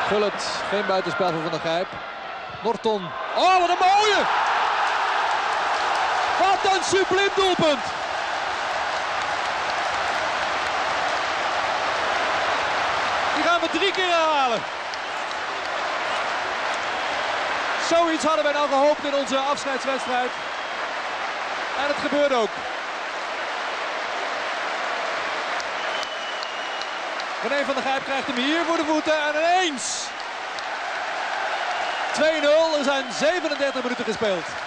Gullit, geen buitenspel voor Van der Gijp. Norton. Oh, wat een mooie! Wat een subliem doelpunt! Die gaan we 3 keer herhalen. Zoiets hadden wij nou gehoopt in onze afscheidswedstrijd. En het gebeurde ook. René van der Gijp krijgt hem hier voor de voeten en ineens 2-0. Er zijn 37 minuten gespeeld.